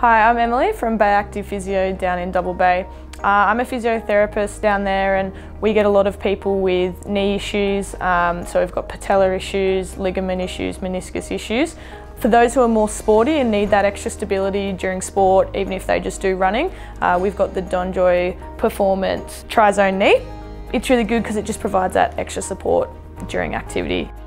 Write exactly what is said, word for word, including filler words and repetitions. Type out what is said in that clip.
Hi, I'm Emily from Bay Active Physio down in Double Bay. Uh, I'm a physiotherapist down there and we get a lot of people with knee issues. Um, so we've got patella issues, ligament issues, meniscus issues. For those who are more sporty and need that extra stability during sport, even if they just do running, uh, we've got the DJP Performance Trizone knee. It's really good because it just provides that extra support during activity.